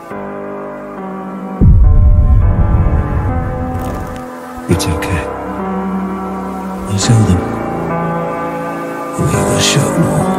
It's okay. I'll tell them. We will show no